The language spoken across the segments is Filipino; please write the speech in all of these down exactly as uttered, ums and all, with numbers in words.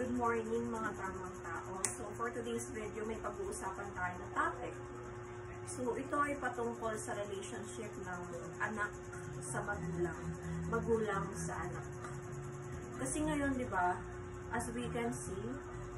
Good morning mga tamang tao. So for today's video, may pag-uusapan tayo na topic. So ito ay patungkol sa relationship ng anak sa magulang, magulang sa anak. Kasi ngayon, di ba, as we can see,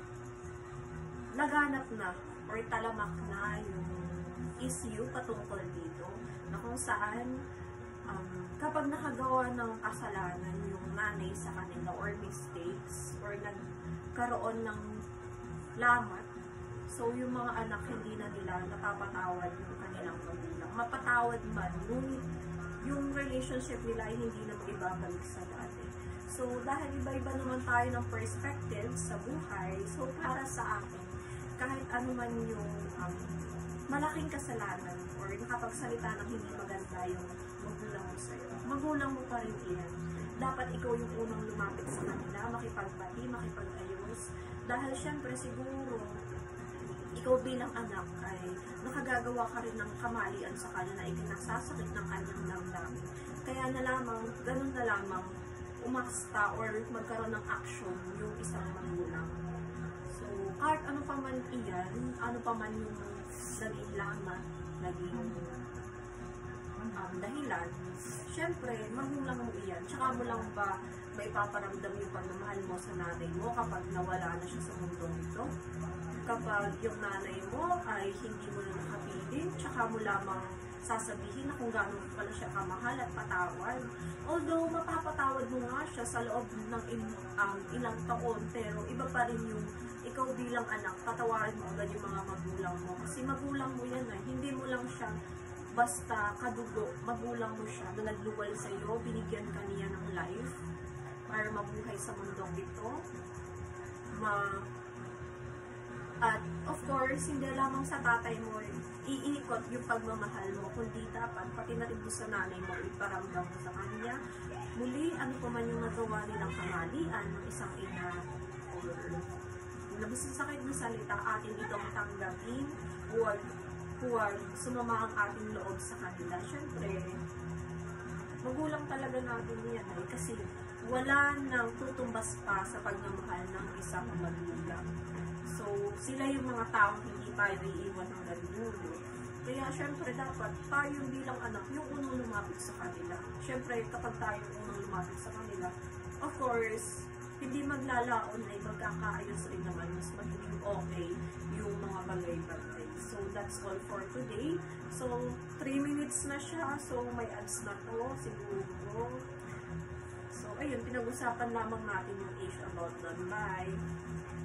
laganap na or talamak na yung issue patungkol dito na kung saan um, kapag nakagawa ng kasalanan yung nanay sa kanila or mistakes or nagkaroon ng lamat, so yung mga anak hindi na nila napapatawad yung kanilang magulang. Mapatawad man, ngunit yung relationship nila ay hindi na maibabalik sa dati. So dahil iba-iba naman tayo ng perspective sa buhay, so para sa akin, kahit ano man yung um, malaking kasalanan or nakapagsalita ng hindi maganda yung magulang mo sa'yo, magulang mo pa rin iyan. Dapat ikaw yung unang lumapit sa kanila, makipagbati, makipag-ayos. Dahil syempre siguro, ikaw bilang anak ay nakagagawa ka rin ng kamalian sa kanya na ikinasasakit ng kanyang damdamin. Kaya na lamang, ganun na lamang, umasta or magkaroon ng action yung isang magulang. So, kahit ano pa man iyan, ano pa man yung naging lamat, naging um, dahilan, syempre, magulang mo iyan. Tsaka mo lang ba may paparamdam yung pagmamahal mo sa nanay mo kapag nawala na siya sa mundo nito? Kapag yung nanay mo ay hindi mo na nakapiling, tsaka mo lamang sasabihin na kung gano'n pala siya kamahal at patawad. Although, mapapatawad mo nga siya sa loob ng in, um, ilang taon, pero iba pa rin yung ikaw bilang anak, patawarin mo agad yung mga magulang mo. Kasi magulang mo yan eh. Hindi mo lang siya basta kadugo. Magulang mo siya na nagluwal sa iyo, binigyan ka niya ng life para mabuhay sa mundong ito. Ma At of course, hindi lamang sa tatay mo iikot yung pagmamahal mo, kundi dapat pati na rin sa nanay mo iparamdam mo sa kanya. Muli, ano pa man yung nagawa nilang kamalian ng isang ina or nabasasakit ng salita, atin itong tanggapin, huwag, huwag sumama ang ating loob sa kanila. Siyempre, magulang talaga natin yan eh, kasi wala nang tutumbas pa sa pagmamahal ng isang magulang. So, sila yung mga taong hindi tayo iiwan ng galulo. Kaya, syempre, dapat tayo bilang anak yung unang lumapit sa kanila. Syempre, kapag tayo unang lumapit sa kanila, of course, hindi maglalaon ay magkakaayos rin naman, mas magiging okay yung mga bagay-bagay. So, that's all for today. So, three minutes na siya. So, may ads na to, siguro. So, ayun, pinag-usapan lamang natin yung age about that. Bye!